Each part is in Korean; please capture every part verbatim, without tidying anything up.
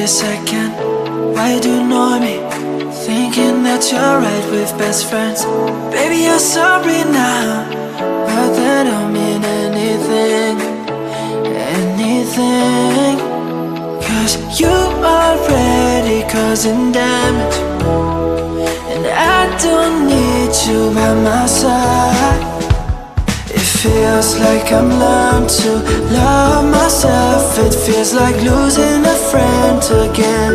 second. Why do you know me? Thinking that you're right with best friends. Baby, you're sorry now, but that don't mean anything, anything. Cause you already causing damage, and I don't need you by my side. It feels like I'm learned to love myself. It feels like losing a friend again.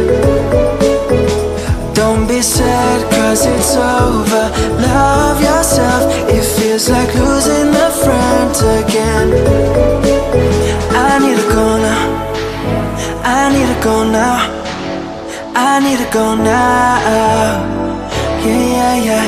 Don't be sad cause it's over, love yourself. It feels like losing a friend again. I need to go now, I need to go now, I need to go now. Yeah, yeah, yeah.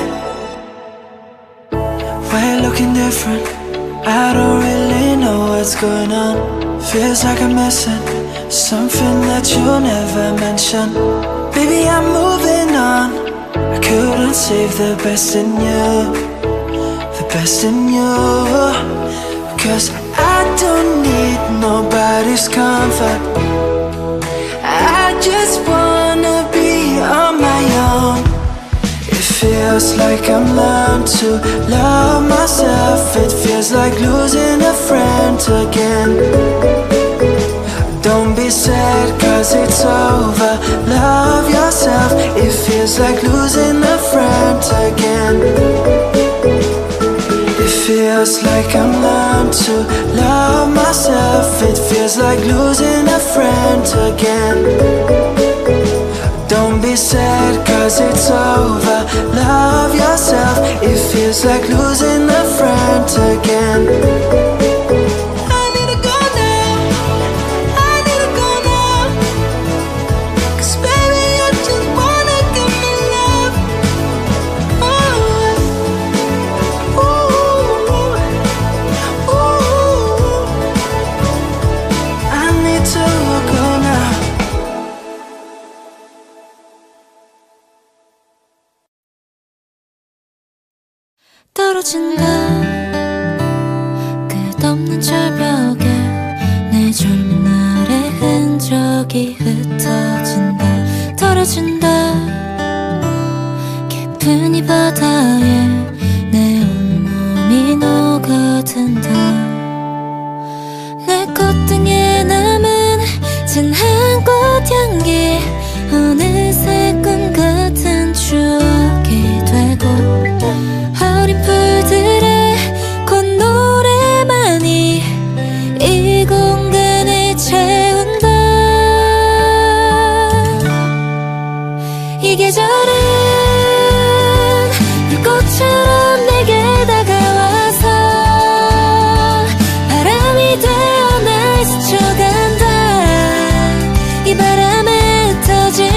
We're looking different, I don't really know what's going on. Feels like I'm missing something that you never mentioned. Baby, I'm moving on. I couldn't save the best in you, the best in you. Cause I don't need nobody's comfort, I just wanna be on my own. It feels like I'm learned to love myself. It feels like losing a friend again. Don't be sad cause it's over, love yourself. It feels like losing a friend again. It feels like I'm learned to love myself. It feels like losing a friend again. Don't be sad cause it's over, love yourself. It feels like losing a friend again. 떨어진다 끝없는 절벽에 내 젊은 날의 흔적이 흩어진다. 떨어진다 깊은 이 바다에 내 온몸이 녹아든다. 내 콧등에 남은 진한 꽃향기 어느새 꿈 같은 추억이 되고 어린 풀들의 콧노래만이 이 공간을 채운다. 이 계절은 불꽃처럼 내게 다가와서 바람이 되어 날 스쳐간다. 이 바람에 터질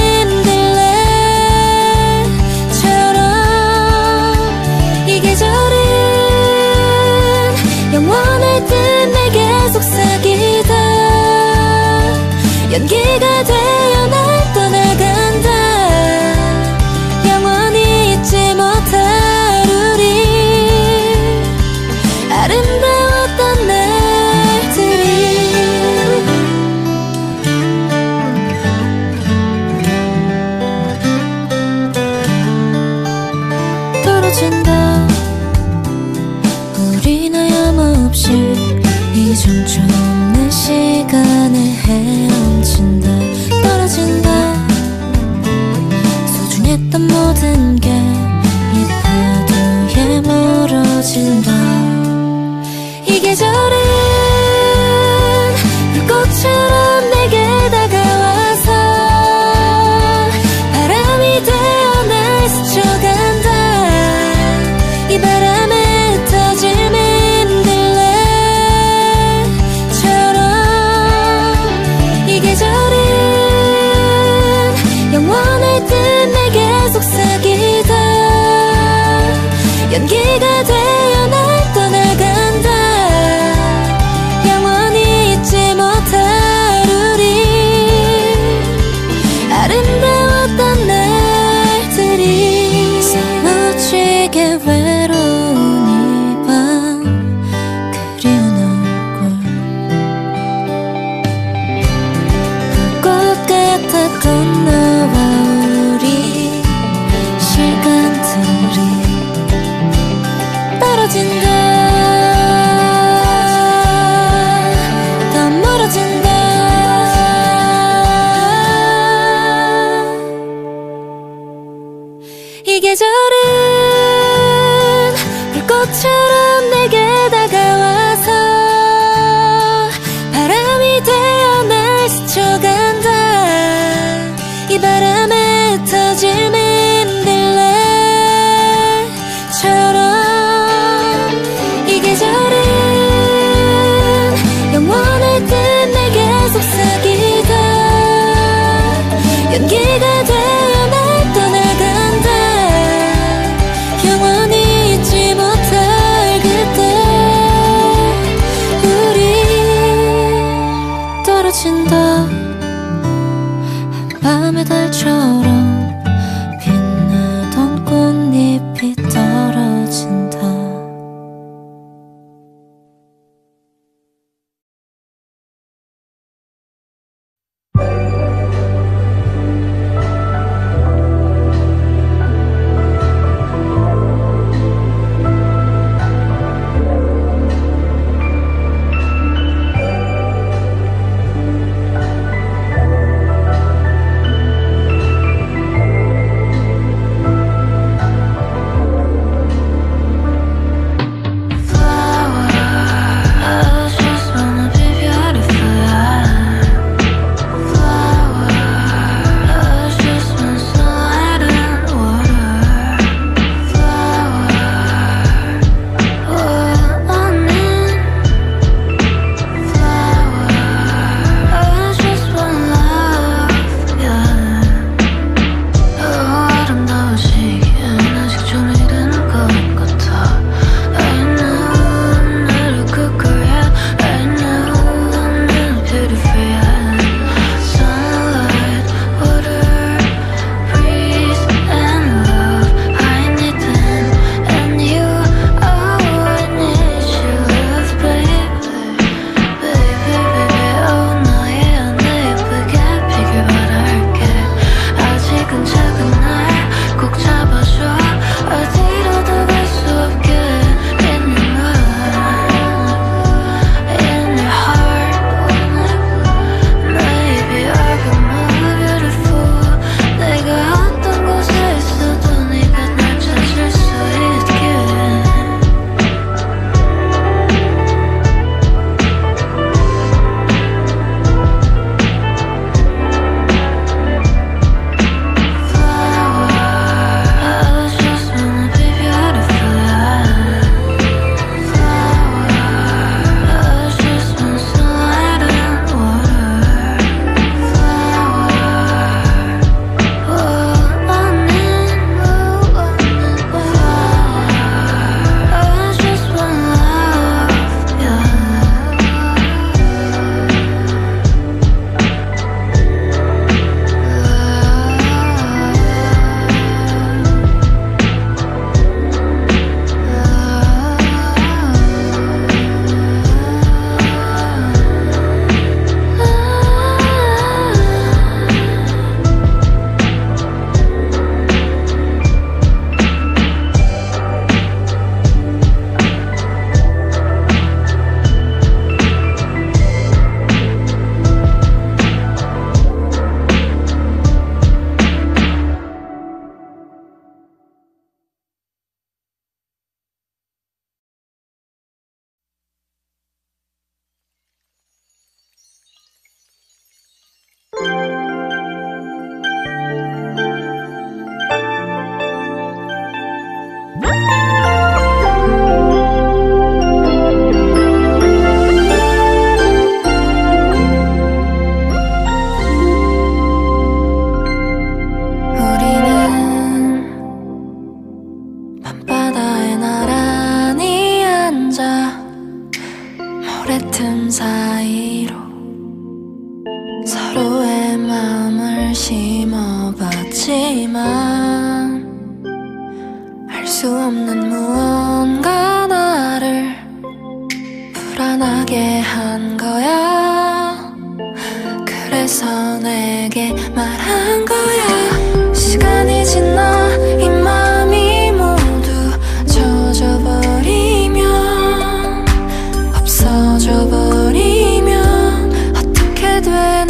연기가 되어 날 떠나간다. 영원히 잊지 못할 우리 아름다웠던 날들이. 떨어진다 우린 하염없이 이 정처 없는 시간을 헤엄친다. 떨어진다 소중했던 모든 게 이 파도에 멀어진다. 이 계절은 불꽃처럼 내게 다가와서 바람이 되어 날 스쳐간다. 이 바람에 터질 계절은 영원할 듯 내 계속 사귀다. 이 계절은 불꽃처럼 내게 다가와서 바람이 되어 날 스쳐간다. 이 바람에 터질 맨들레처럼 이 계절은 영원할 듯 내게 속삭이다. 연기가 되어 날 떠나간다. 영원히 잊지 못할 그때 우리 떨어진다. 한밤의 달처럼 빛나던 꽃잎이 떨어진다.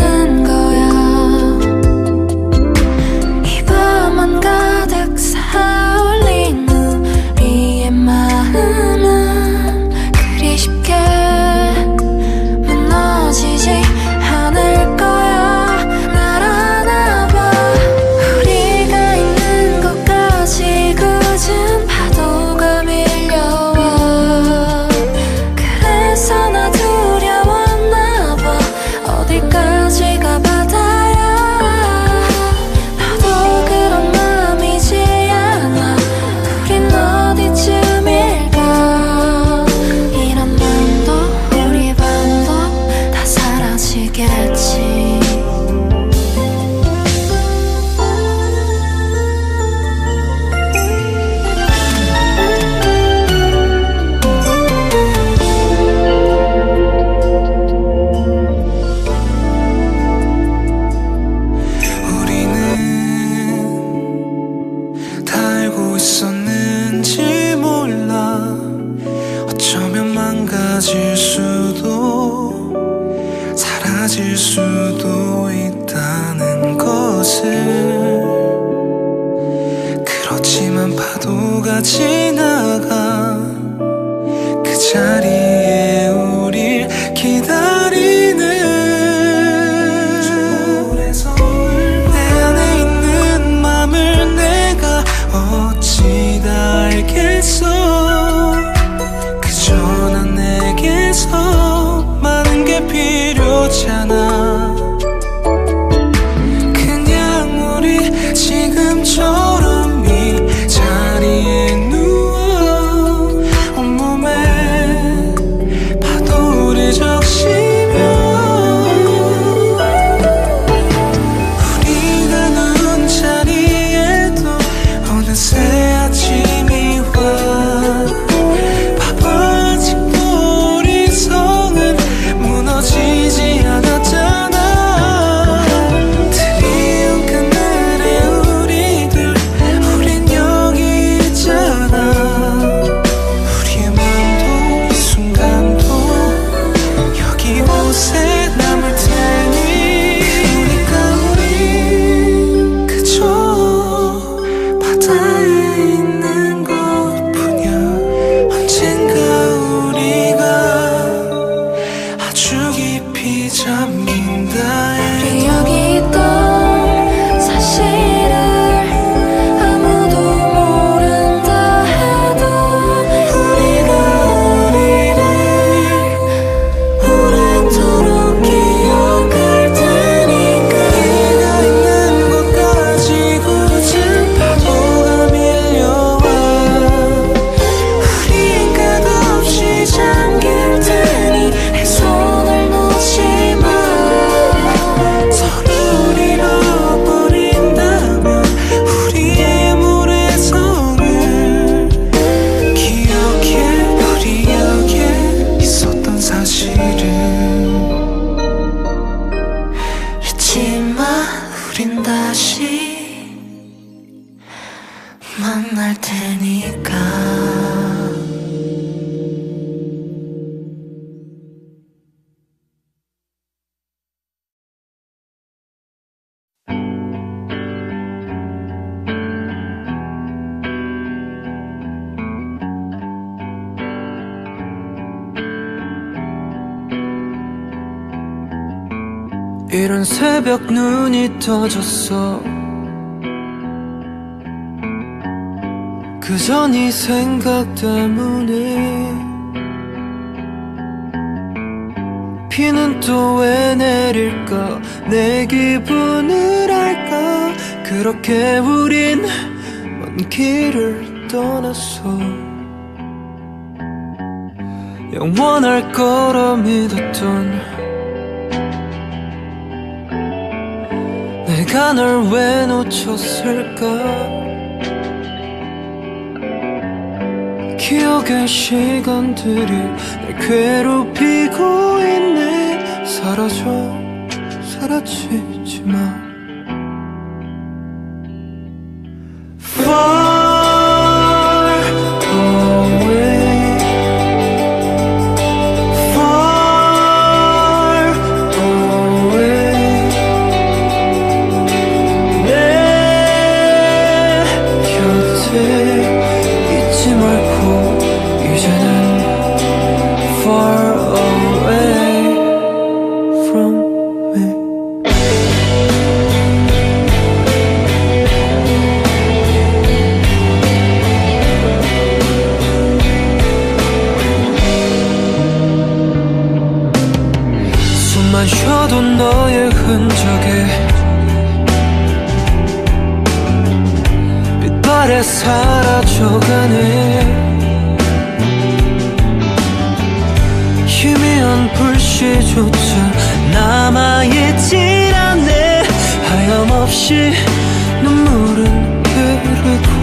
되는 거야. 이 밤만 가득 사 수도 있다는 것을. 그렇지만 파도가 지나가 그 자리에 우릴 기다리는 내 안에 있는 맘을 내가 어찌 다 알겠어. 그저 난 내게서 많은 게 필요잖아. 그냥 우리 지금처럼 이 자리에 누워 온몸에 파도를 적시며 우리가 누운 자리에도 어느새 아침이 와. 봐봐 아직도 우리 성은 무너지지 않았잖아. 드리운 그늘에 우리들 우린 여기 있잖아. 우리의 마음도 이 순간도 여기 이곳에 남을 테니. 그러니까 우리 그저 바다에 있는 것뿐이야. 언젠가 우리가 아주 깊이 잠긴다 해. 우리 여기 있던 사실을 아무도 모른다 해도 우리가 우리를 오래도록 기억할 테니까. 우리가 있는 곳까지 굳은 파도가 밀려와 우린 끝없이 잠길 테니 내 손을 놓지 마. 서로를 잃어버린다면 우리의 모래성을 기억해. 우리 여기에 있었던 사실을 잊지 마. 우린 다시 만날 테니까. 이런 새벽 눈이 떠졌어. 그저 네 생각 때문에. 비는 또 왜 내릴까. 내 기분을 알까. 그렇게 우린 먼 길을 떠났어. 영원할 거라 믿었던 내가 널 왜 놓쳤을까. 기억의 시간들이 날 괴롭히고 있네. 사라져 사라지지 마. Far away, far away. 내 곁에 있지 말고 이제는 far away from me. 숨만 쉬어도 너의 흔적에 빛발에 사라져가네. 희미한 불씨조차 남아있질 않네. 하염없이 눈물은 흐르고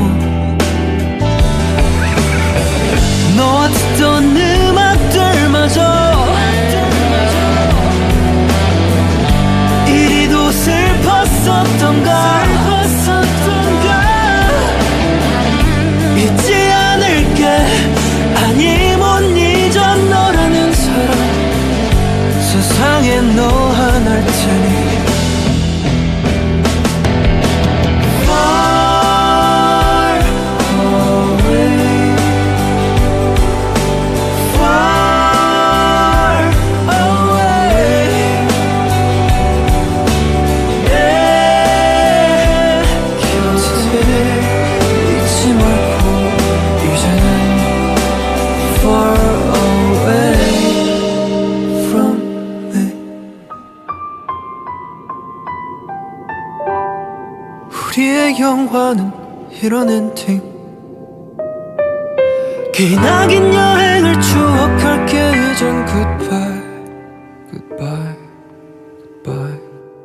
너와 듣던 음악들마저 이리도 슬펐었던가. 잊지 않을게. 아니 못 잊어 너라는 사람. 세상에 너 하나를 영화는 이런 엔딩. 기나긴 여행을 추억할게 이젠 goodbye goodbye goodbye.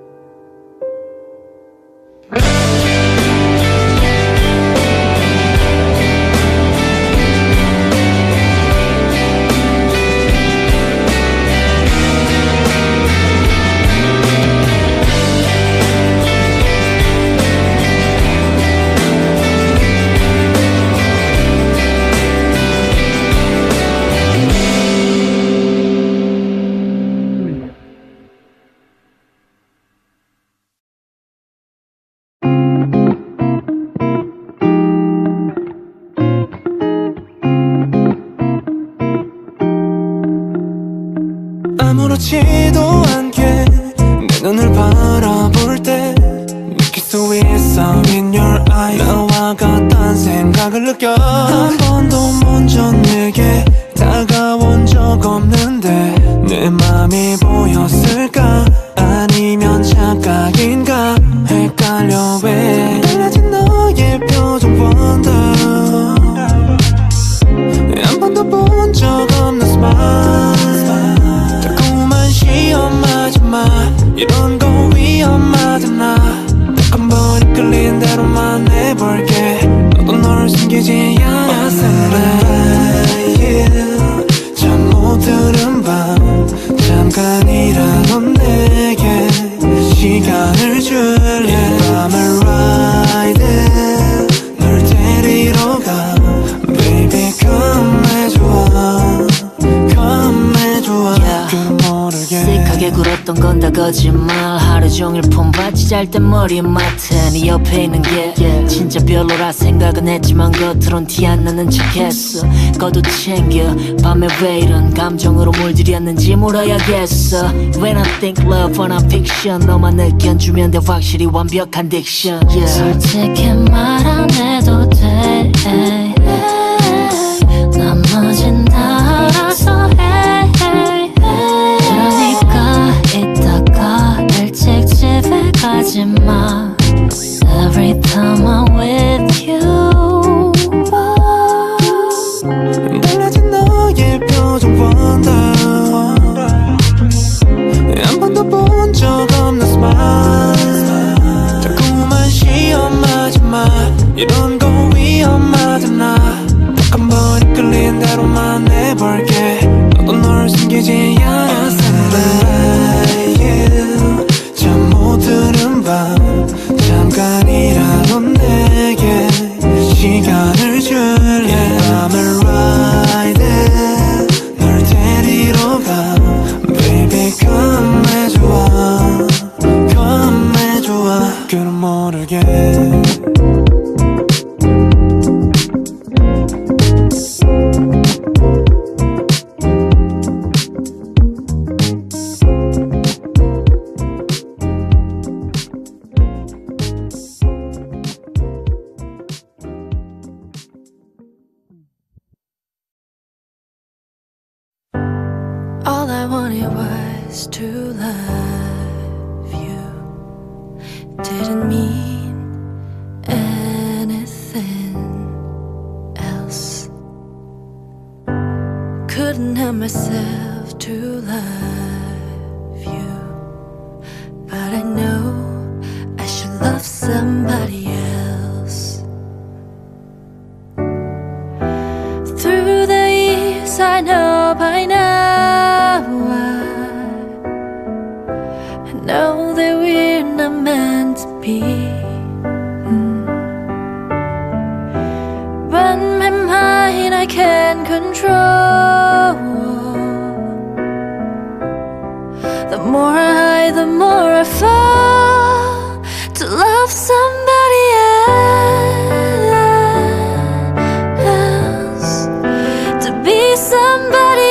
아무렇지도 않게 내 눈을 바라볼 때 느낄 수 있어 in your eye. 나와 같단 생각을 느껴. 한 번도 먼저 내게 다가온 적 없는데 내 맘이 보였을까? 아니면 착각인가? 헷갈려. 왜 달라진 너의 표정 wonder. 한 번도 본 적 없는 smile. 시험하지 마. 이런 거 위험하잖아. 딱 한 번 이끌린 대로만 해볼게. 너도 널 숨기지 않았을래. 잠 못 드는 밤 잠깐이라도 내게 시간을 줄래. 이 밤을 ride 널 데리러 가. Baby come 해줘 come 해줘. 씩하게 굴었던 건 다 거짓말. 하루 종일 폼받치 잘 때 머리 맡아. 네 옆에 있는 게 yeah. 진짜 별로라 생각은 했지만 겉으론 티 안 나는 척했어. 거도 챙겨. 밤에 왜 이런 감정으로 물들였는지 물어야겠어. When I think love on a fiction 너만 느껴주면 돼 확실히 완벽한 딕션. yeah. 솔직히 말 안 해도 돼. 나머진 다 알아서 해. 이따가 일찍 집에 가지마. Every time I'm with you. 달라진 너의 표정 wonder. 한 번도 본 적 없는 smile. 자꾸만 시험하지 마. 이런 거 위험하잖아. 딱 한 번 이끌린 대로만 해볼게. 너도 널 숨기지 않았을래. 잠 못 드는 밤 잠깐이라도 내게 시간을 줄래. 밤을 ride 널 데리러 가. Baby come 해줘 come 해줘. 그럼 모르게 All I wanted was to love you. Didn't mean anything else. Couldn't help myself to love you. But I know I should love somebody else. Through the years I know by now know that we're not meant to be. mm. But my mind I can't control. The more I hide, the more I fall to love somebody else, to be somebody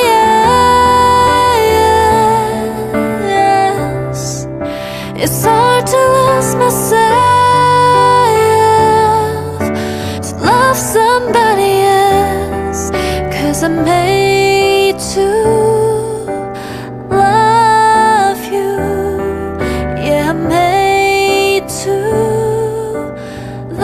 else. It's hard to lose myself, to love somebody else. Cause I'm made to love you. Yeah, I'm made to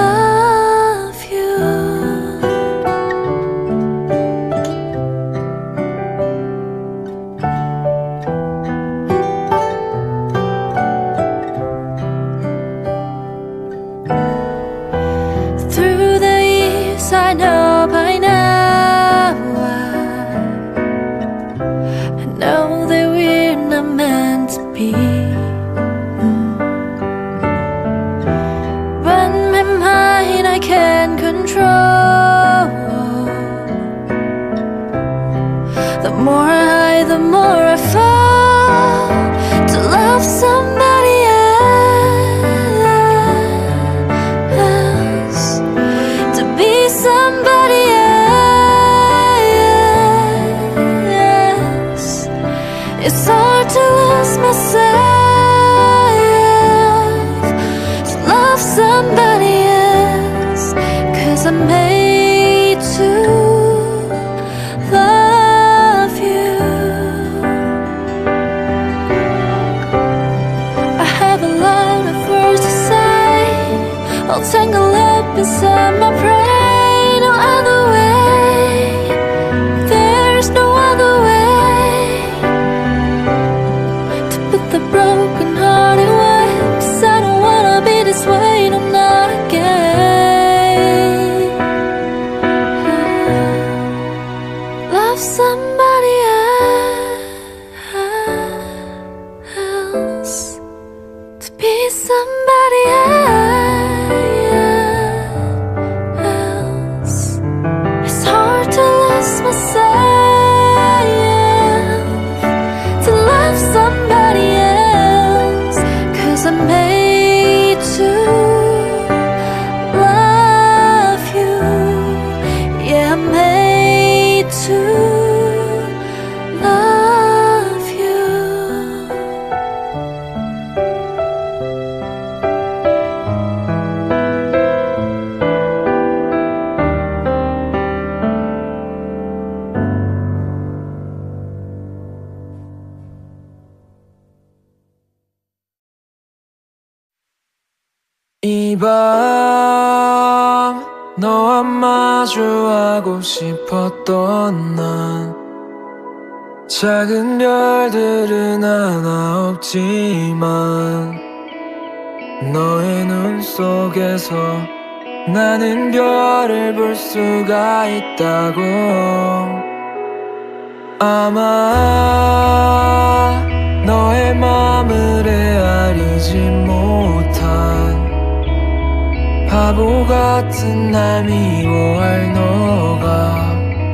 I'm made to love you. I have a lot of words to say, all tangled up inside my brain. No other way, there's no other way to put the broken heart away. 'Cause I don't wanna be this way, no, not again. Love somebody else, to be somebody else. It's hard to lose myself, to love somebody else. 'Cause I'm made to love you. Yeah, I'm made to love you. 이 밤 너와 마주하고 싶었던 난 작은 별들은 하나 없지만 너의 눈 속에서 나는 별을 볼 수가 있다고. 아마 너의 맘을 헤아리지 못한 바보 같은 날 미워할 너가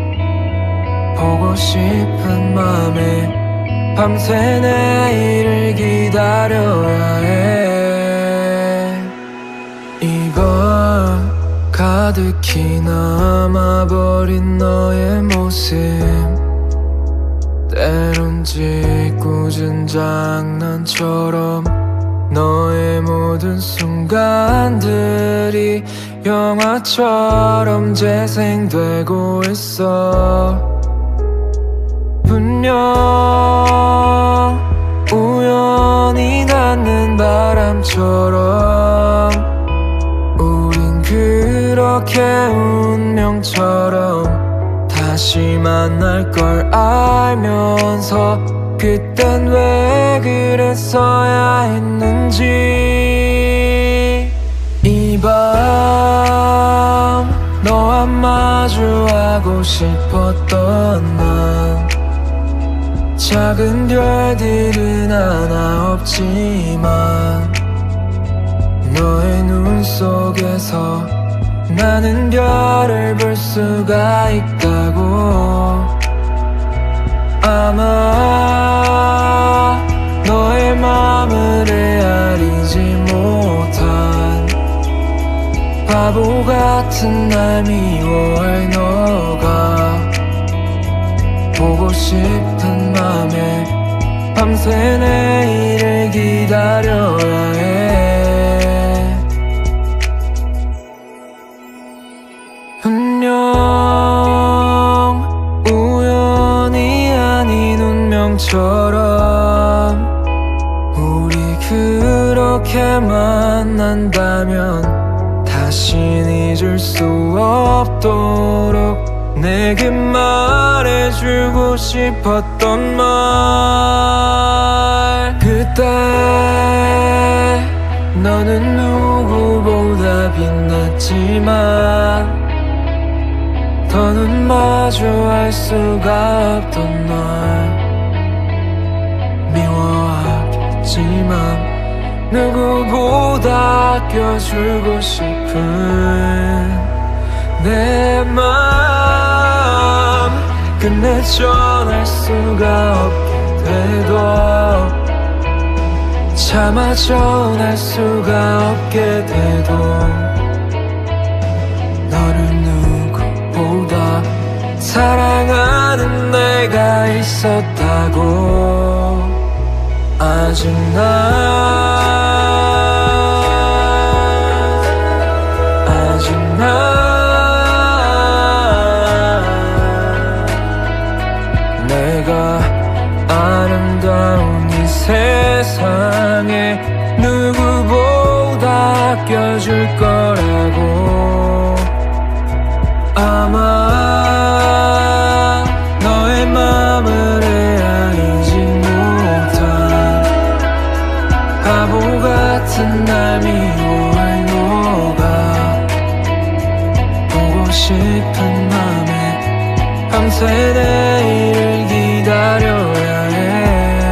보고 싶은 맘에 밤새 내일을 기다려야 해. 이번 가득히 남아버린 너의 모습 때론 짓궂은 장난처럼 너의 모든 순간들이 영화처럼 재생되고 있어. 분명 우연히 닿는 바람처럼 우린 그렇게 운명처럼 다시 만날 걸 알면서 그땐 왜 그랬어야 했는지. 이 밤 너와 마주하고 싶었던 난 작은 별들은 하나 없지만 너의 눈 속에서 나는 별을 볼 수가 있다고. 아마 너의 맘을 헤아리지 못한 바보 같은 날 미워할 너가 보고 싶은 맘에 밤새 내일을 기다려야 해. 분명 우연이 아닌 운명처럼 우리 그렇게 만난다면 다신 잊을 수 없도록 내게 말해주고 싶었던 말. 그때 너는 누구보다 빛났지만 더는 마주할 수가 없던 날 미워하겠지만 누구보다 아껴주고 싶은 내 맘 끝내 전할 수가 없게 돼도 차마 전할 수가 없게 돼도 너를 누구보다 사랑하는 내가 있었다고. 아직 난 아직 난 싶은 맘에 밤새 내일을 기다려야 해.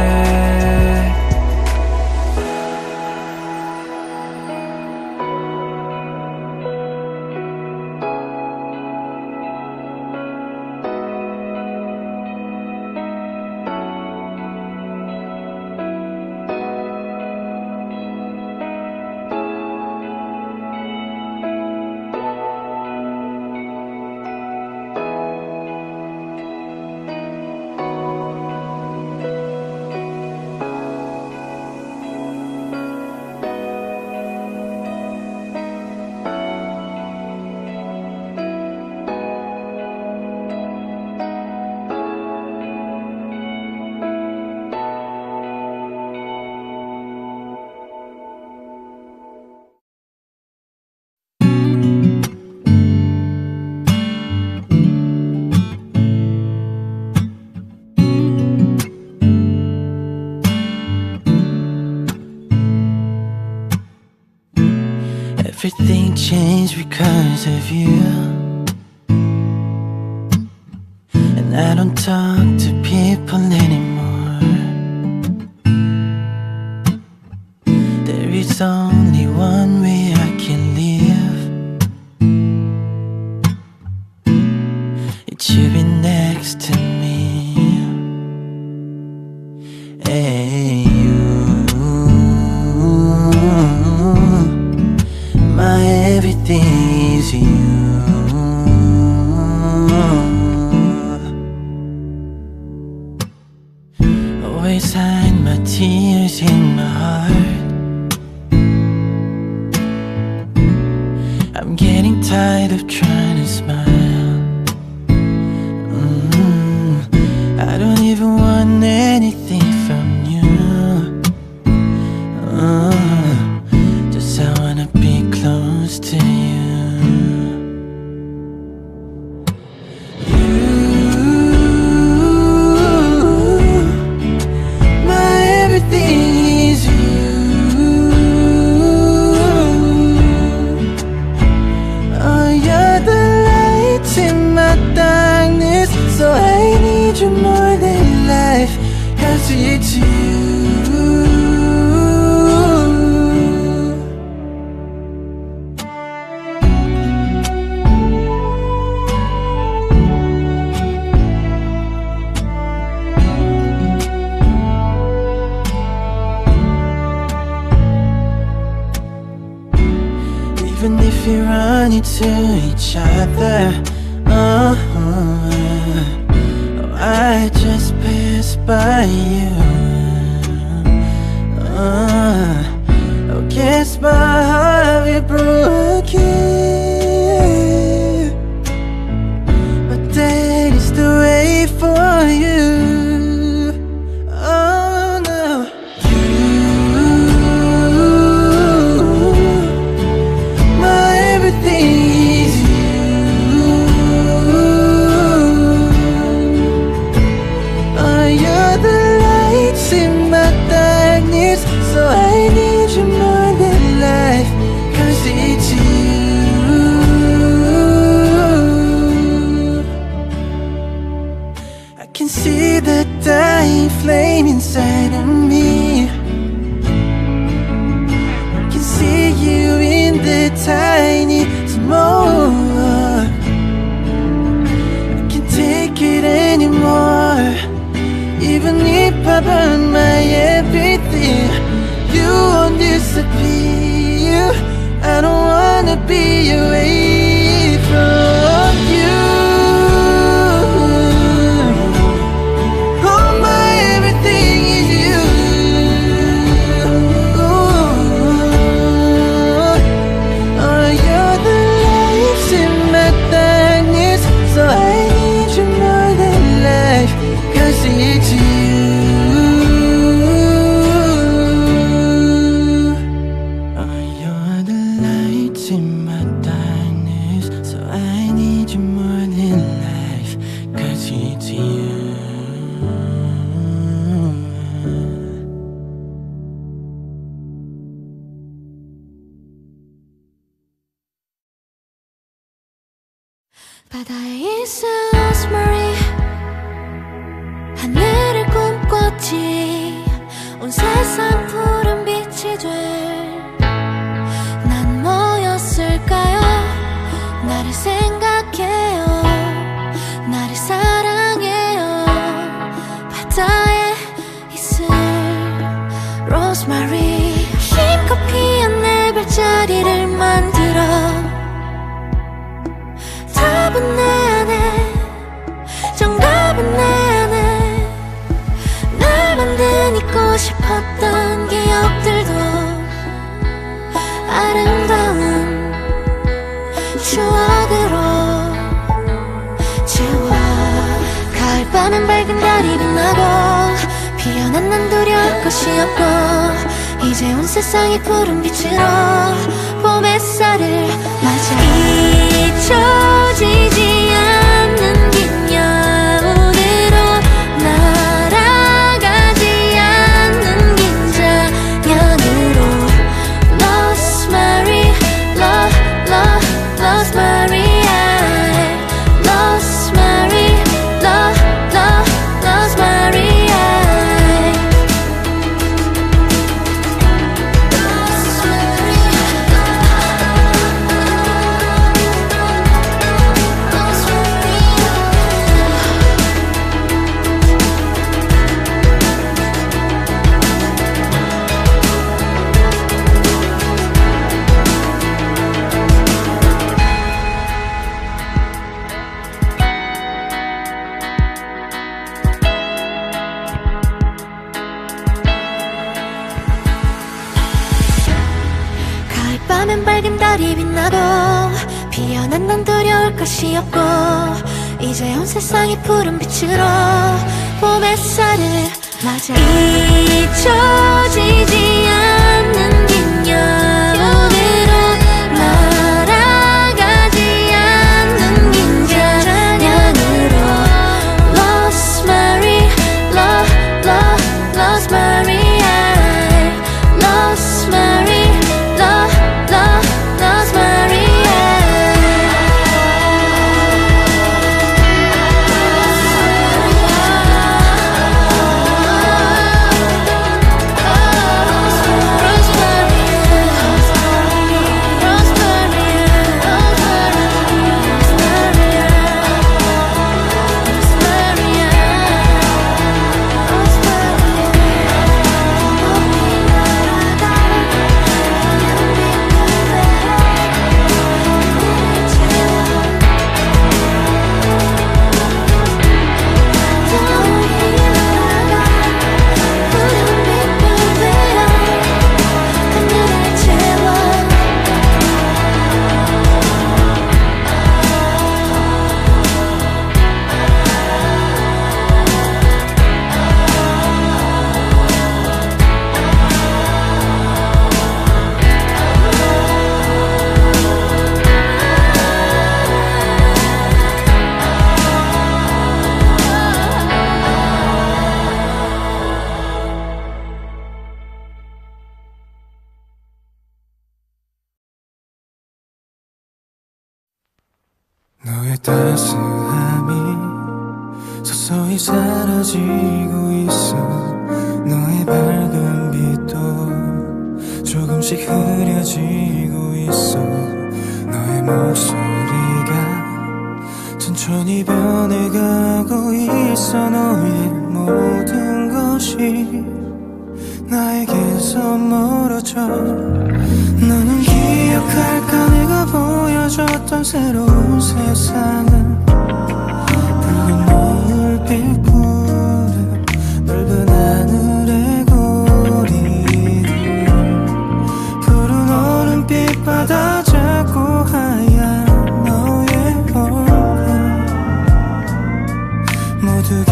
Everything changed because of you, and I don't talk to people anymore. There is only one way I can live. It's you be next to me. Hey, my everything is you. Always hide my tears in my heart. I'm getting tired of trying to smile. mm, I don't even want anything from you. uh, Just I wanna be close to you. More than life, 'cause it's you. Even if we run into each other, uh-huh, I just pass by you. uh, Oh, guess my heart will broke it, but that is the way for you. Oh no, you, my everything is you. You're the lights in my darkness, so I need you more than life, 'cause it's you. I can see the dying flame inside of me. I can see you in the tiny smoke. I can't take it anymore. Even if I burn my everything, you won't disappear. I don't wanna be away from you. Oh, my everything is you. 바다에 있을 로즈마리 하늘을 꿈꿨지 온 세상 푸른 빛이 될 난 뭐였을까요 나를 생각해요 나를 사랑해요 바다에 있을 로즈마리 힘껏 피한 내 별자리를 만들어 답은 내 안에 정답은 내 안에 날 만든 잊고 싶었던 기억들도 아름다운 추억으로 채워 가을밤엔 밝은 달이 빛나고 피어난 난 두려울 것이 없고 이제 온 세상이 푸른 빛으로 봄 햇살을 맞아 잊혀지지 않는 긴 여운으로 날아가지 않는 긴 장면으로 Lost Mary, lost, lost, lost Mary I Lost Mary, lost, lost, lost Mary I Lost Mary 가을밤엔 밝은 달이 빛나고 피어난 난 두려울 것이 없고 이제 온 세상이 푸른 빛으로 봄 햇살을 맞아 잊혀지지 않는 긴 여운으로 날아가지 않는 긴 장면으로 Lost Mary, lost, lost, lost Mary I Lost Mary, lost, lost, lost Mary I 너의 따스함이 서서히 사라지고 있어 너의 밝은 빛도 조금씩 흐려지고 있어 너의 목소리가 천천히 변해가고 있어 너의 모든 것이 나에게서 멀어져 너는 기억할까 내가 보여줬던 새로운 세상은 붉은 노을빛 구름 넓은 하늘의 고리들 푸른 얼음빛 바다 작고 하얀 너의 얼굴 모두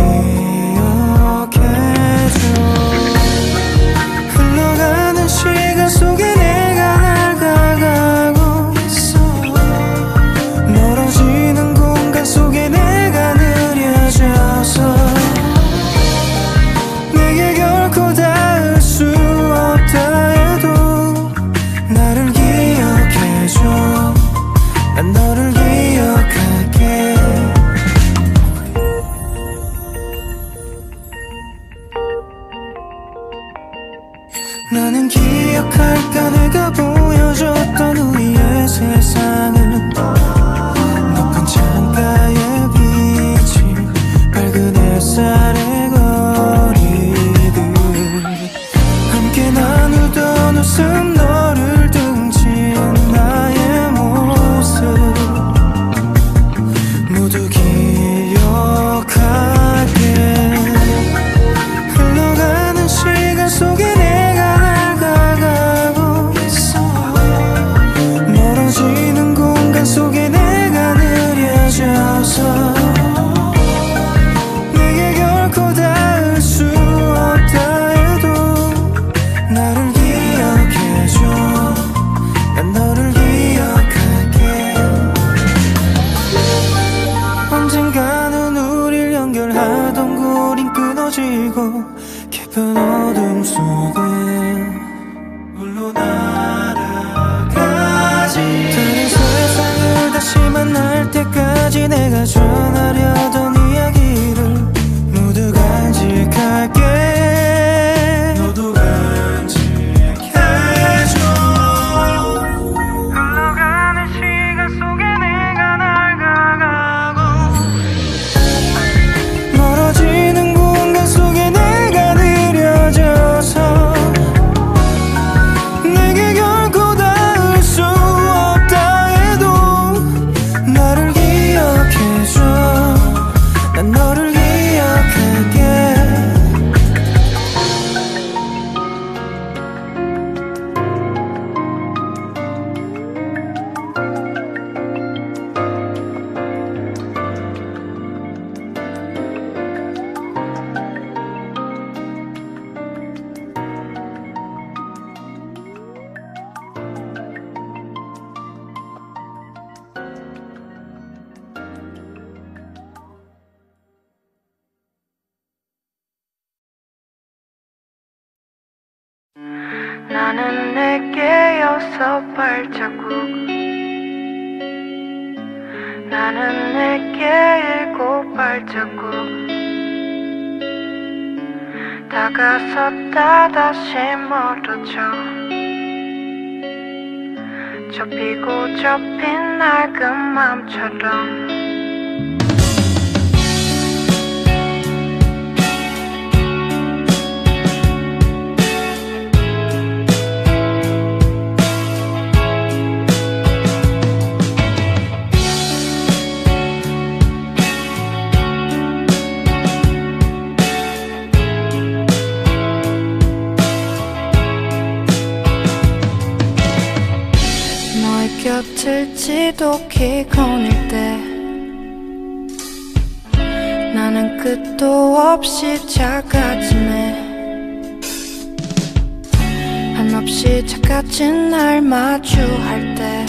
기억해줘 흘러가는 시간 속에 내가 날아가고 있어 멀어지는 공간 속에 내가 느려져서 버리고 깊은 어둠 속에 홀로 날아가지. 다른 세상을 다시 만날 때까지 내가 전하려던 이야기를 모두 간직할게. 너도 간직해줘. 흘러가는 시간 속에 내가 낡아가고 멀어지는 공간 속에 내가 느려져서 내게 결코 닿을 수 없다 해도 나를 기억해줘. 난 너를 기억할게. 나는 내게 여섯 발자국, 나는 내게 일곱 발자국. 다가섰다 다시 멀어져 접히고 접힌 낡은 맘처럼. 곁을 지독히 거닐 때 나는 끝도 없이 작아지네. 한없이 작아진 날 마주할 때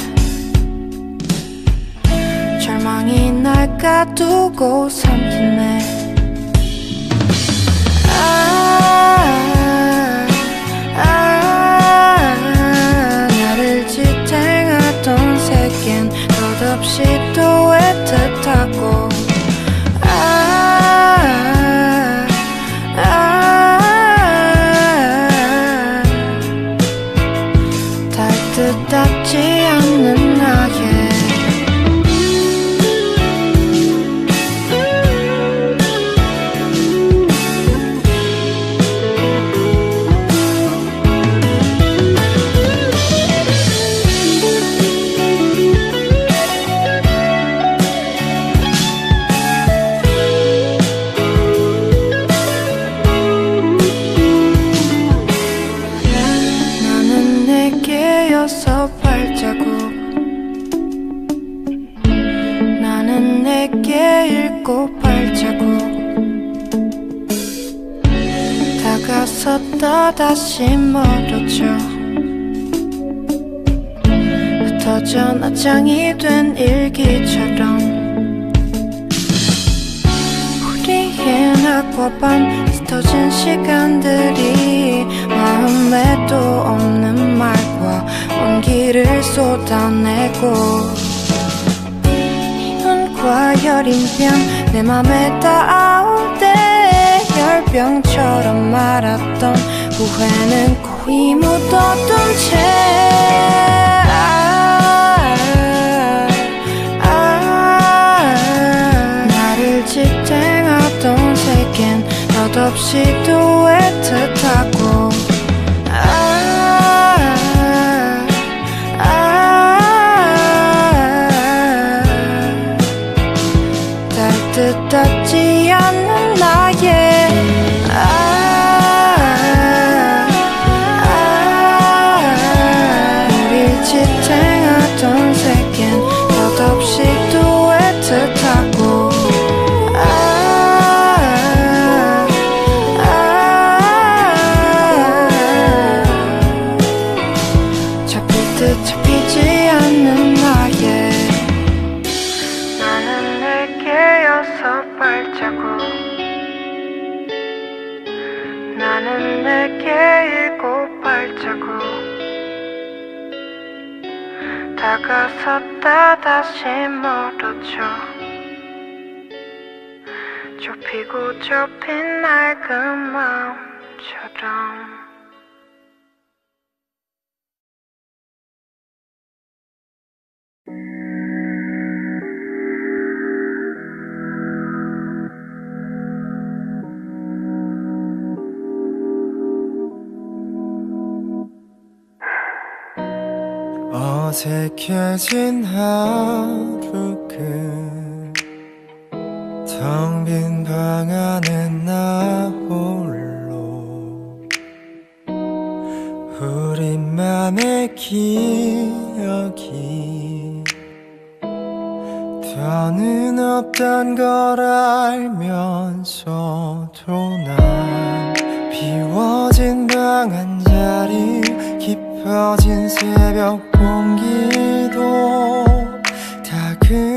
절망이 날 가두고 삼키네. 아, 아, 나를 지탱하던 세계는 끝없이 또 애틋하고. 아, 아, 닿을 듯 닿지 않는 나의 여섯 발자국, 나는 내게 일곱 발자국. 다가섰다 다시 멀어져 흩어져 나장이 된 일기처럼. 우리의 낮과 밤 흩어진 시간들이 마음에도 없는 말과 온기를 쏟아내고 이눈과 여린 뺨 내 맘에 닿을 때 열병처럼 말았던 후회는 고이 묻어둔 채. 아, 아, 나를 지탱하던 세계는 덧없이 또 애틋하고. 닿지 않는 나의 아, 아, 우릴 지탱하던 세계는 덧없이 또 애틋하고. 아, 아, 잡힐 듯 잡히지 않는 나의 나는 내게 여섯 발자국, 내게 일곱 발자국 다가섰다 다시 멀어져 좁히고 좁힌 낡은 마음처럼 어색해진 하루 끝 텅 빈 방 안에 나 홀로 우리만의 기억이 더는 없단 걸 알면서도 난 비워진 방 한자리 깊어진 새벽 공기도 다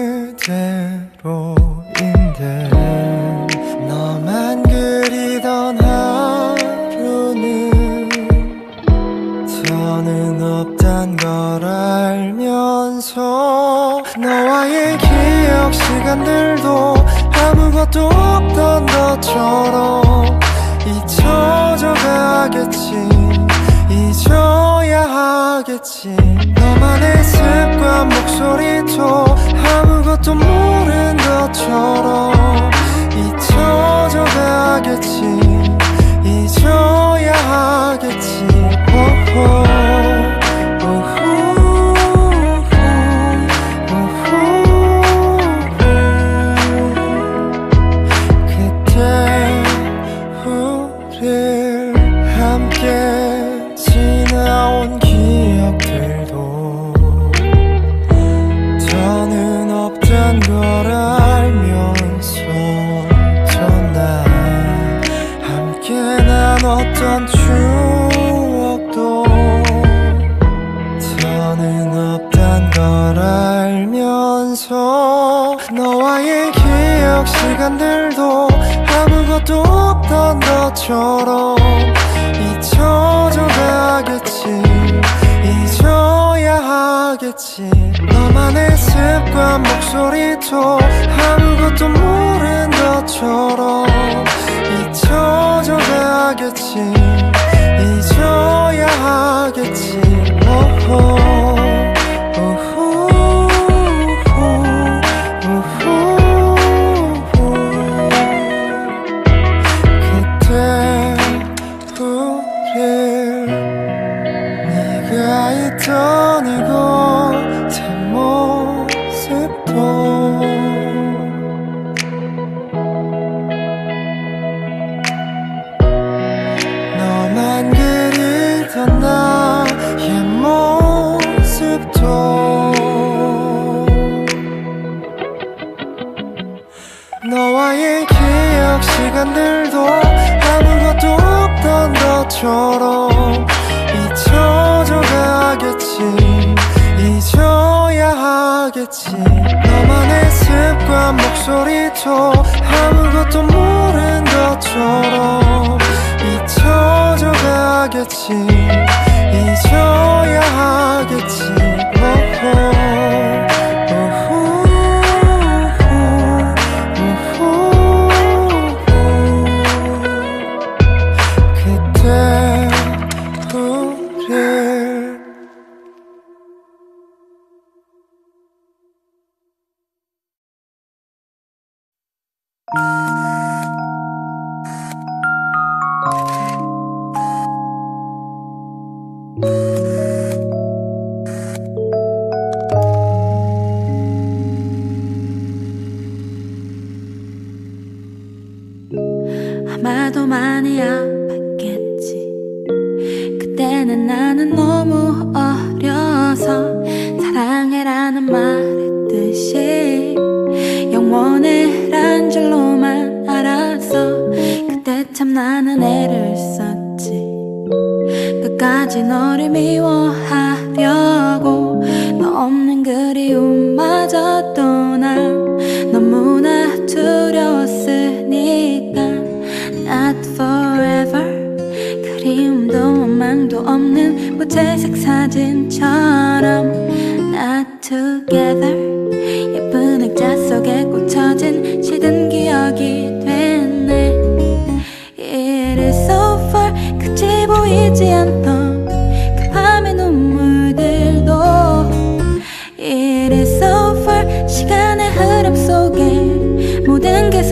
그대로인데 너만 그리던 하루는 더는 없단 걸 알면서 너와의 기억 시간들도 아무것도 없던 것처럼 잊혀져 가겠지 잊어야 하겠지 너만의 습관 목소리도 아무것도 모른 것처럼 잊혀져 가겠지 잊어야 하겠지 오호. 지나온 기억들도 더는 없단 걸 알면서도 난 함께 나눴던 추억도 더는 없단 걸 알면서 너와의 기억 시간들도 아무것도 없던 것처럼 잊혀져 가겠지 잊어야 하겠지 너만의 습관 목소리도 아무것도 모른 것처럼 잊혀져 가겠지 잊어야 하겠지 오호. 있던 이곳의 모습도 너만 그리던 나의 모습도 너와의 기억 시간들도 아무것도 없던 것처럼 잊혀져 가겠지 잊어야 하겠지 너만의 습관 목소리도 아무것도 모른 것처럼 잊혀져 가겠지 잊어야 하겠지 오호. 아마도 많이 아팠겠지 그때는 나는 너무 어려서 사랑해라는 말의 뜻이 영원해란 줄로만 알았어 그때 참 나는 애를 썼지 끝까지 너를 미워하려고 너 없는 그리움마저도 난 너무나 두려웠으니까 Not forever 그리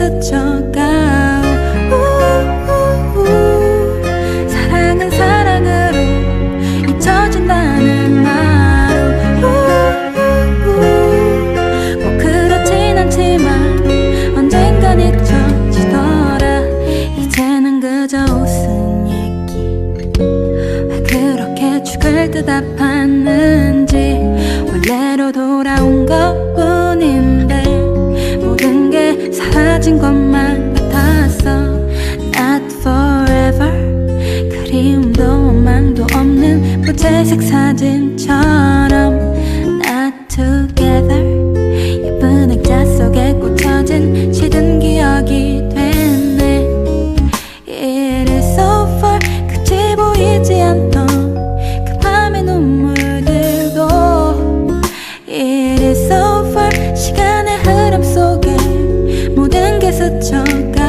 스쳐가 우우우. 사랑은 사랑으로 잊혀진다는 말 우우우. 꼭 그렇진 않지만 언젠간 잊혀지더라. 이제는 그저 웃은 얘기. 왜 그렇게 죽을 듯 아팠는지 원래로 돌아온 것뿐인데 모든 게 사라진 것만 같았어. Not forever. 그리움도 원망도 없는 무채색 사진처럼 Not together. 예쁜 액자 속에 꽂혀진 시든 기억이 됐네. It is so far. 끝이 보이지 않던 그 밤의 눈물들도 It is so far. 시간의 흐름 속에 모든 게 스쳐가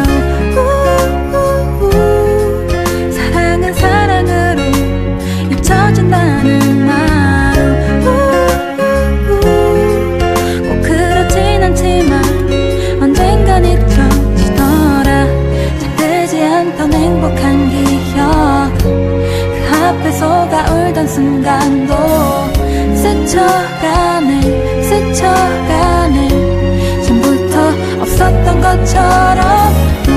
우우우. 사랑은 사랑으로 잊혀진다는 말 우우우. 꼭 그렇진 않지만 언젠간 잊혀지더라. 잠들지 않던 행복한 기억 그 앞에 속아 울던 순간도 스쳐가네 스쳐가네. 전부터 없었던 것처럼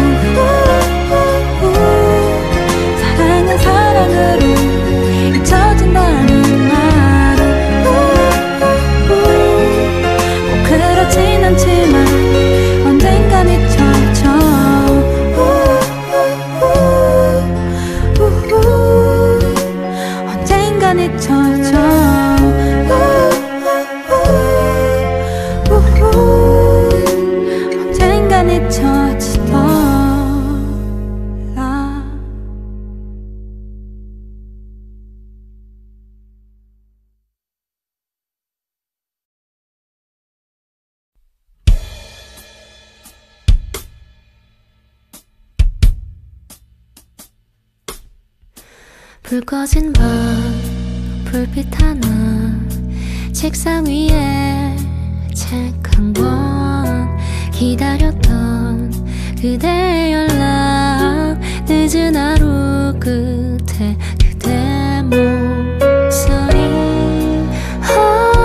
우우우. 사랑은 사랑으로 잊혀진다는 말 우우우. 꼭 그렇진 않지만 언젠간 잊혀져 우우우. 언젠간 잊혀져 언젠간 잊혀지더라. 불 꺼진 밤 불빛 하나 책상 위에 책 한 권 기다렸던 그대의 연락 늦은 하루 끝에 그대 목소리 아,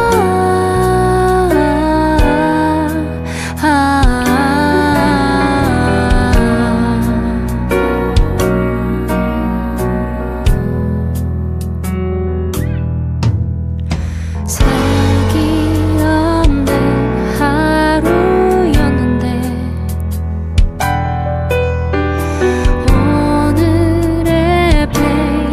아, 아. 살기 없는 하루였는데 오늘의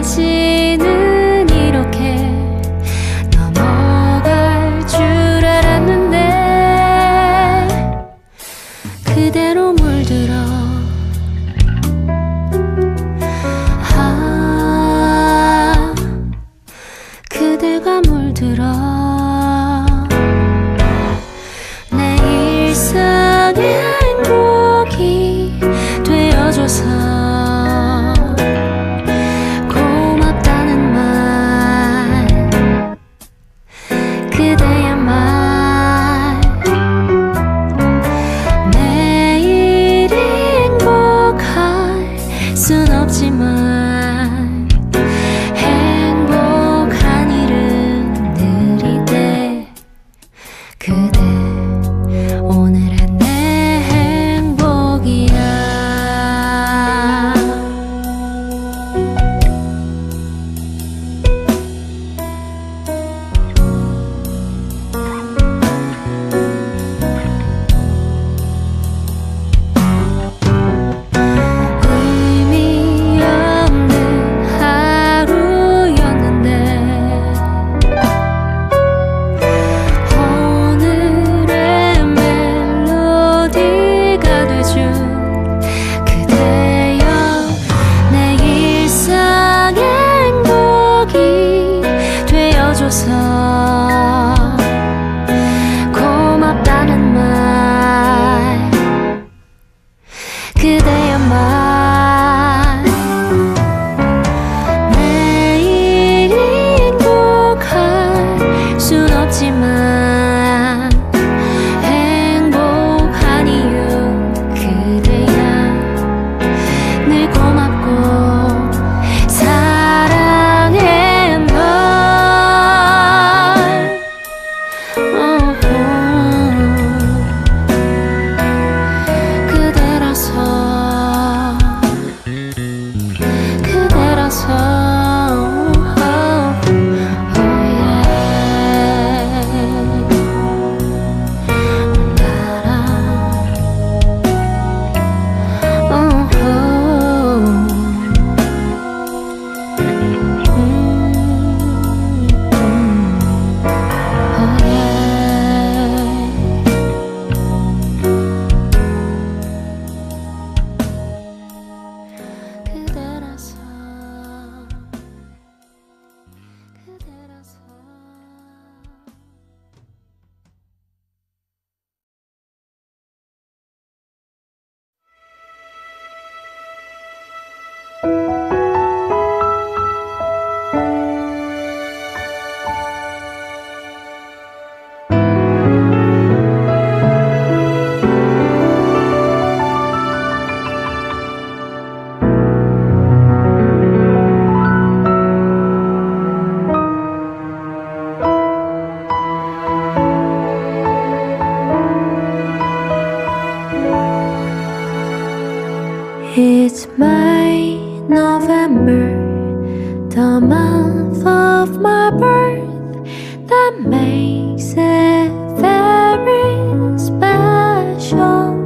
It's my November, the month of my birth, that makes it very special.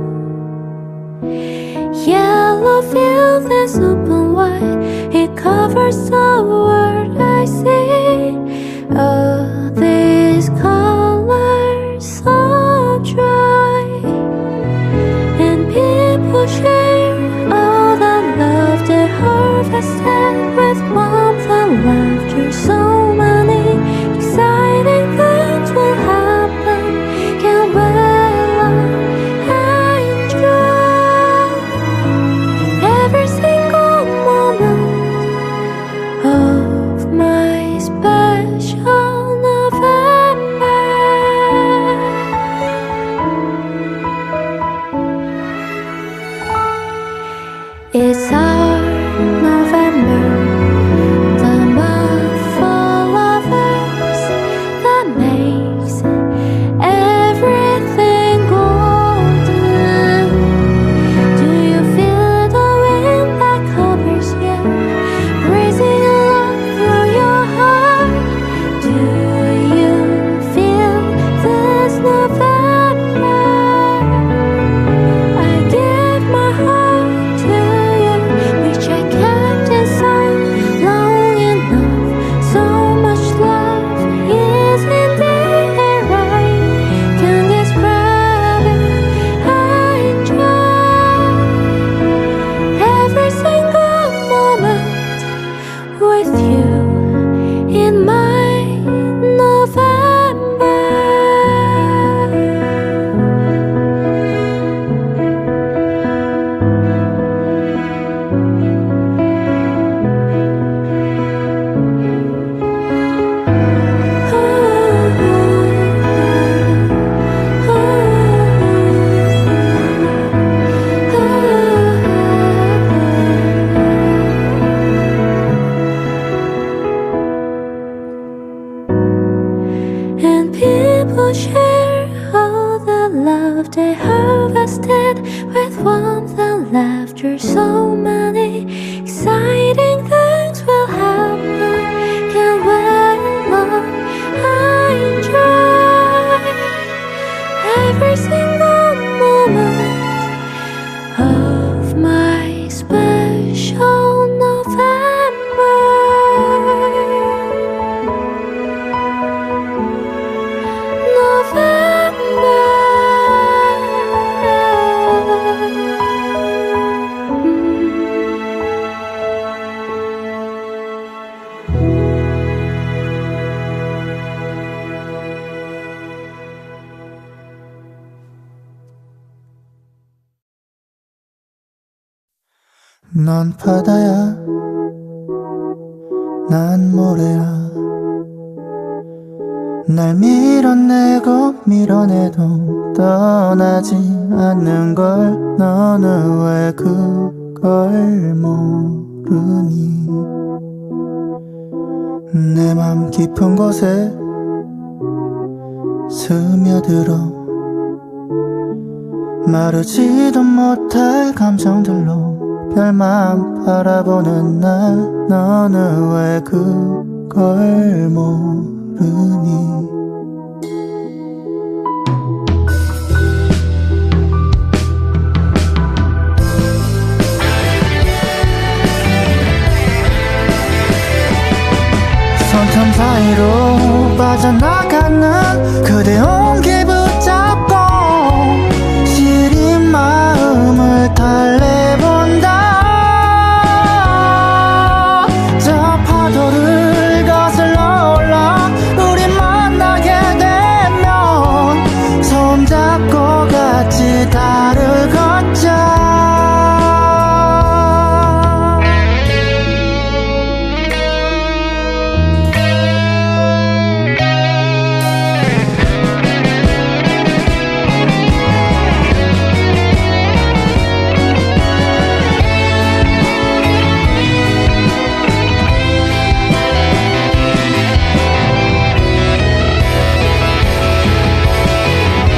Yellow field is open wide, it covers the world I see. All these colors so dry, and people share all the love they harvested with warmth and laughter. So many exciting things will happen, can't wait long I enjoy every single moment of my special November. It's our November, the month full of us, that makes everything golden. Do you feel the wind that covers you, breezing along through your heart? Do you feel this November? I give my heart to you, which I kept inside long enough. So much love is in the air, I can't describe it. I enjoy every single moment with you in my November. And people share all the love they harvested with warmth and laughter. So many exciting things will happen, can't wait long I enjoy every single moment of my special November. 넌 바다야, 난 모래야. 날 밀어내고 밀어내도 떠나지 않는 걸 너는 왜 그걸 모르니. 내 맘 깊은 곳에 스며들어 마르지도 못할 감정들로 별만 바라보는 날 너는 왜 그걸 모르니. 손틈 사이로 빠져나가는 그대 온기 붙잡고 시린 마음을 달래본다. 저 파도를 거슬러 올라 우리 만나게 되면 손잡고 같이 달을 걷자.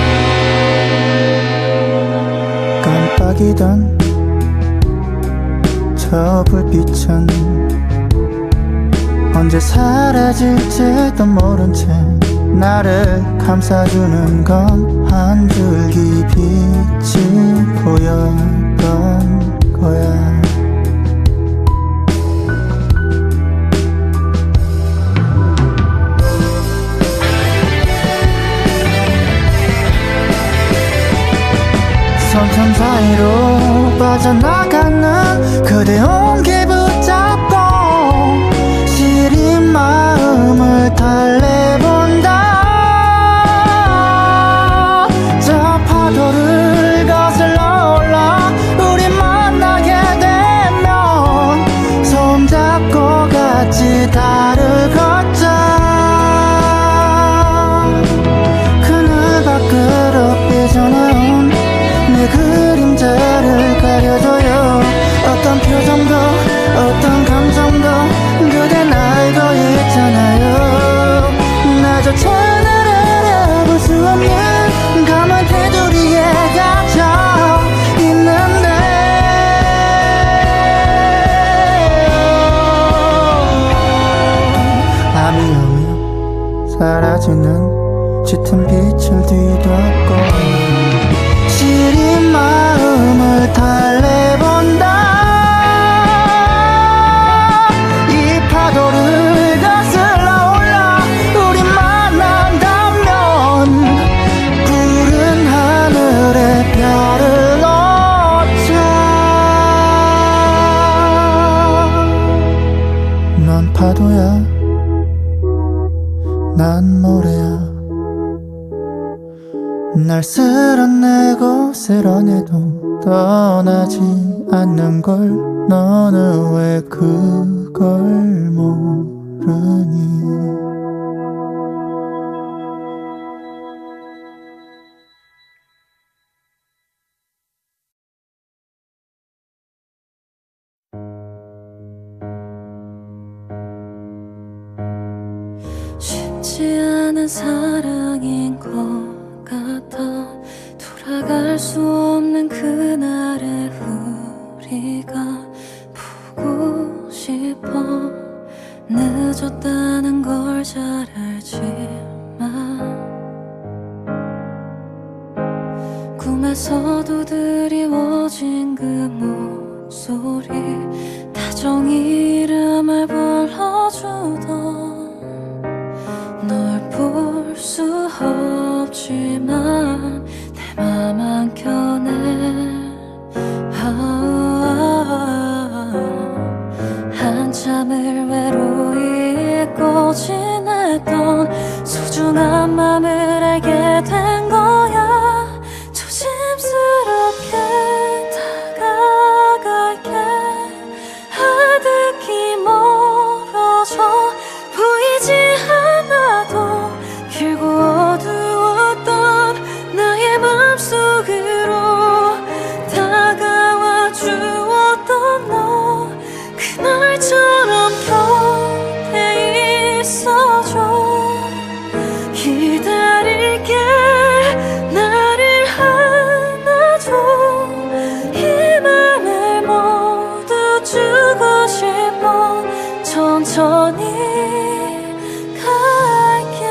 깜빡이던 저 불빛은 언제 사라질지도 모른 채 나를 감싸주는 건 한 줄기 빛이 보였던 거야. 손틈 사이로 빠져나가는 그대 온기 붙잡고 시린 마음을 달래본다. 저 파도를 거슬러 올라 우리 만나게 되면 손잡고 같이 달을 걷자. 그늘 밖으로 삐져나온 내 그림자를 가려줘요. 어떤 표정도 어떤 감정도 그댄 알고 있잖아요. 나조차 나를 알아볼 수 없는 까만 테두리에 갇혀 있는데 밤이 오면 사라지는 짙은 빛을 뒤덮고 시린 마음을 달래본다. 이 파도를 거슬러 올라 우리 만난다면 푸른 하늘에 별을 놓자. 넌 파도야, 난 모래야. 날 쓸어내고 쓸어내도 떠나지 않는 걸 너는 왜 그걸 모르니. 쉽지 않은 사랑인 것 같아. 돌아갈 수 없는 그날의 우리가 보고 싶어. 늦었다는 걸 잘 알지만 꿈에서도 드리워진 그 목소리 다정히 이름을 불러주던 널 볼 수 없지만 내 맘 한켠에 한참을 외로이 잊고 지냈던 소중한 맘을 알게 된 거야. 조심스럽게 다가갈게. 아득히 멀어져 보이지 않아도 길고 어두웠던 나의 맘속으로 다가와 주었던 너. 그날처럼 곁에 있어줘. 기다릴게. 나를 안아줘. 이 맘을 모두 주고 싶어. 천천히 갈게.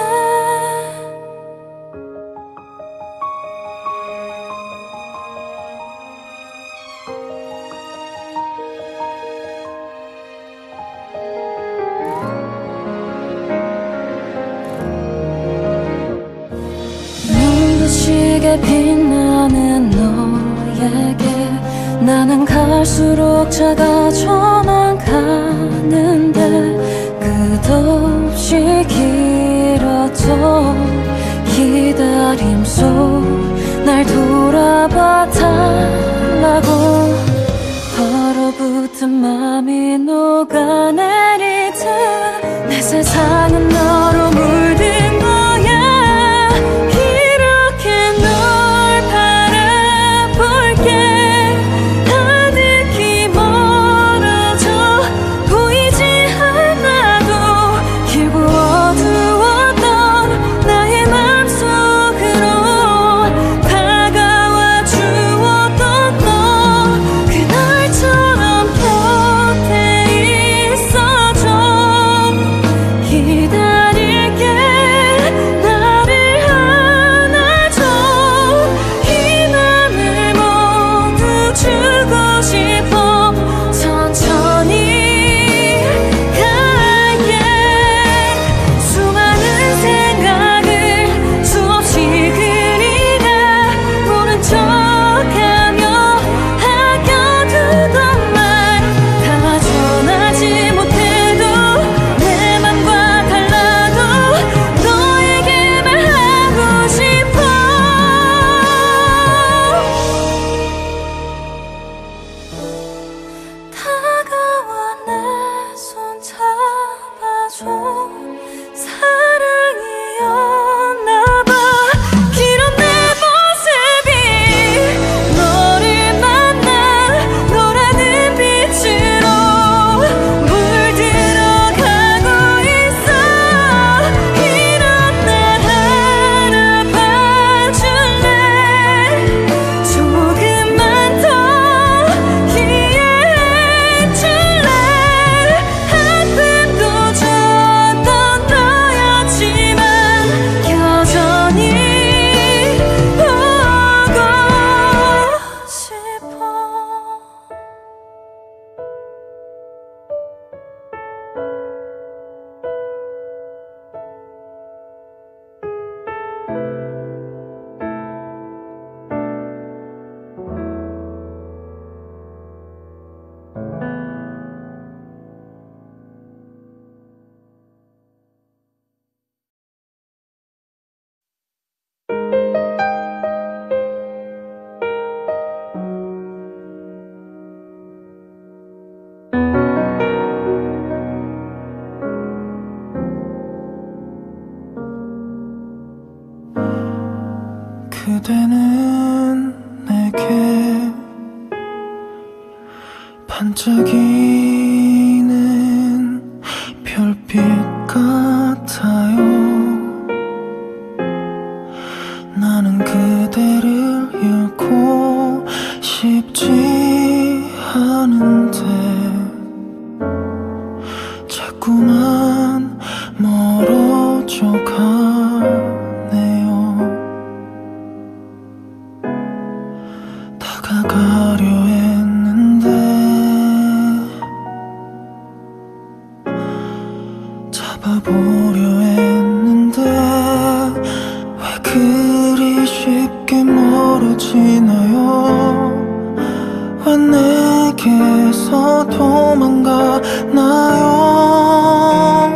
눈부시게 빛나는 너에게 나는 갈수록 작아져만 가는데 끝없이 길었던 기다림 속 날 돌아봐 달라고 얼어붙은 맘이 녹아내리듯 내 세상은 너로 물든 거야. 이렇게 널 바라볼게. 아득히 멀어져 보이지 않아도 길고 어두웠던 나의 맘속으로 다가와 주었던 너. 그날처럼 곁에 반짝이는 별빛 같아요. 나는 그대를 잃고 싶지 않은데 자꾸만 멀어져 가네요. 다가가려 했는데 잡아보려 했는데 왜 그리 쉽게 멀어지나요? 왜 내게서 도망가나요?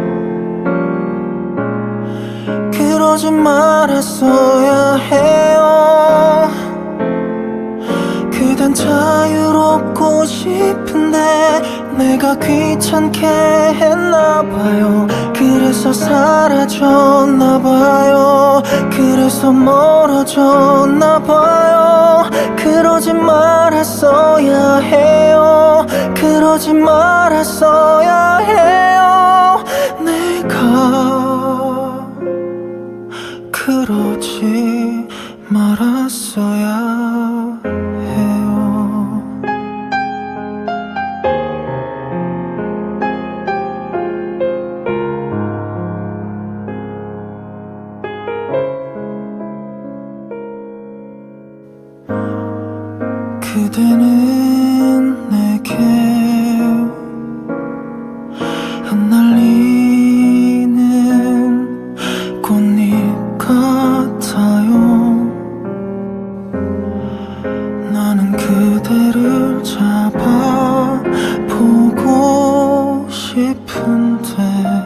그러지 말았어야 해요. 그댄 자유롭고 싶은데 내가 귀찮게 했나봐요. 그래서 사라졌나봐요. 그래서 멀어졌나봐요. 그러지 말았어야 해요. 그러지 말았어야 해요. 내가 그러지 말았어야 해요. 그대는 내게 흩날리는 꽃잎 같아요. 나는 그대를 잡아보고 싶은데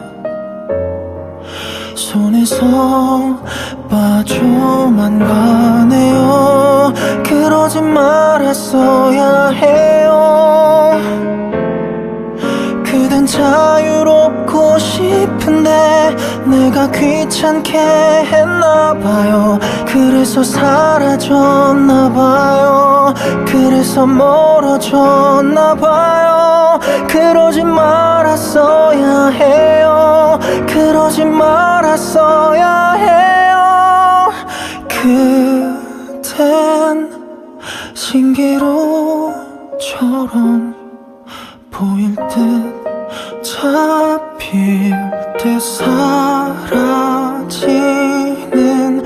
손에서 빠져만 가네요. 그러지 말았어야 해요. 그댄 자유롭고 싶은데 내가 귀찮게 했나봐요. 그래서 사라졌나봐요. 그래서 멀어졌나봐요. 그러지 말았어야 해요. 그러지 말았어야 해요. 그댄 신기루처럼 보일 듯 잡힐 때 사라지는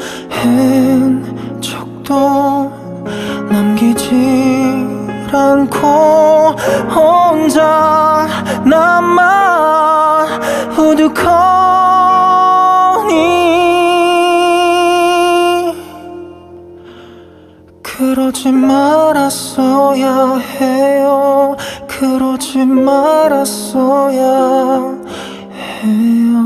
흔적도 남기지 않고 혼자 남아 우두커니 그러지 말았어야 해요. 그러지 말았어야 해요.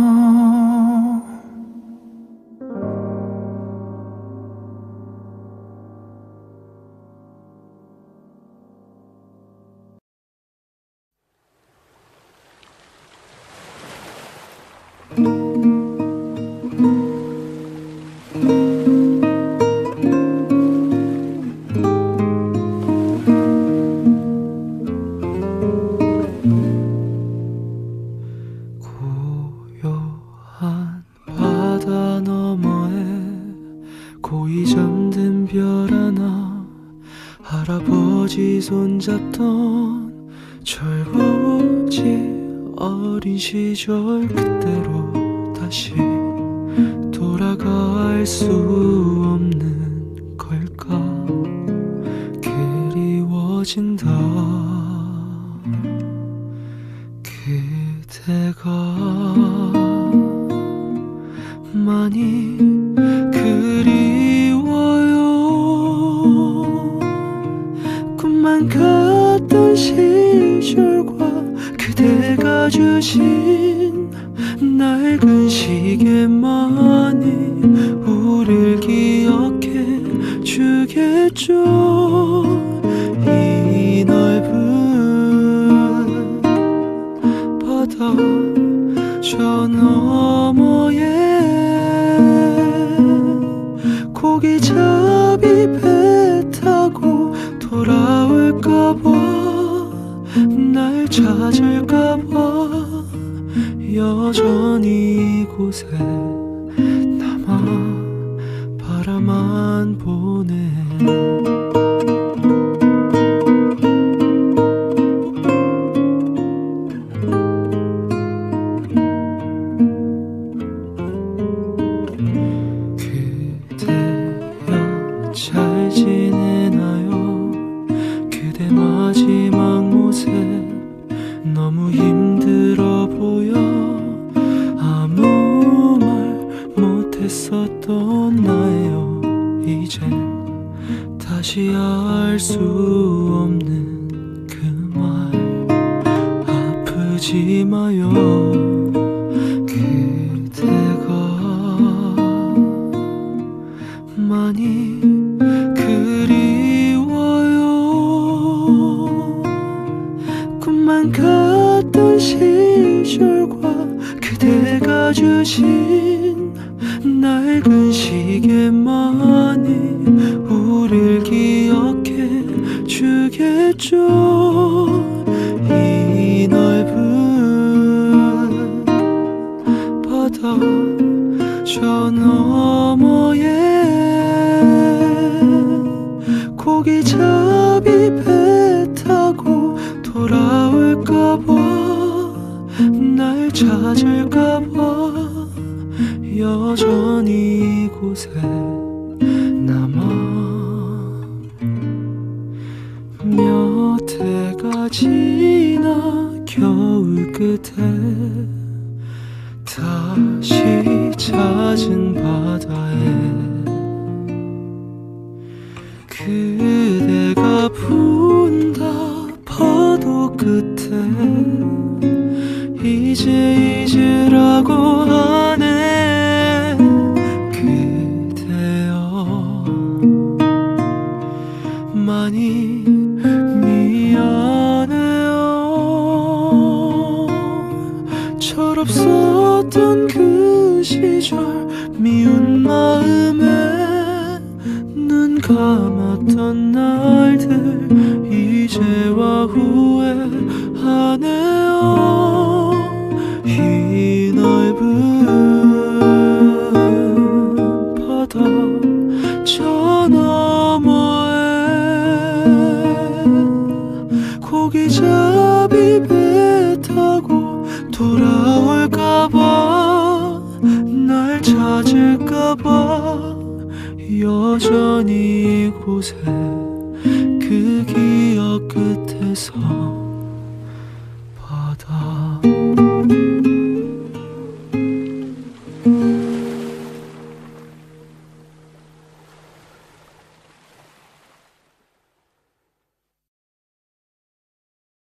손잡던 철부지 어린 시절 그때로 다시 돌아갈 수 없는 걸까. 그리워진다. 그대가 많이 그리워요. 꿈만 같던 시절과 그대가 주신 낡은 시계만이 우릴 기억해 주겠죠. 이 넓은 바다 저 너머에 고기잡이 배 타고 돌아올까봐 찾을까봐 여전히 이곳에 남아 바라만 보네. 그대여 잘 지내나요? 그대 마지막 모습 너무 힘들어 보여. 아무 말 못했었던 나예요. 이제 다시 알 수 없는 그 말 아프지 마요. 그대가 많이 그리워요. 꿈만 같던 시절과 그대가 주신 낡은 시계만이 우릴 기억해 주겠죠. 이 넓은 바다 저 너머에 고기잡이 배 타고 돌아올까봐 날 찾을까봐 여전히 이곳에 남아 몇 해가 지나 겨울 끝에 다시 찾은 바다에 그대가 분다 파도 끝에 이제 잊으라고 하네. 그대여 많이 미안해요. 철없었던 그 시절 미운 마음에 눈 감았던 날들 이제와 후회하네요. 이 넓은 바다 저 너머에 고기잡이 배 타고 돌아올까봐 날 찾을까봐 여전히 이곳에 그 기억 끝에서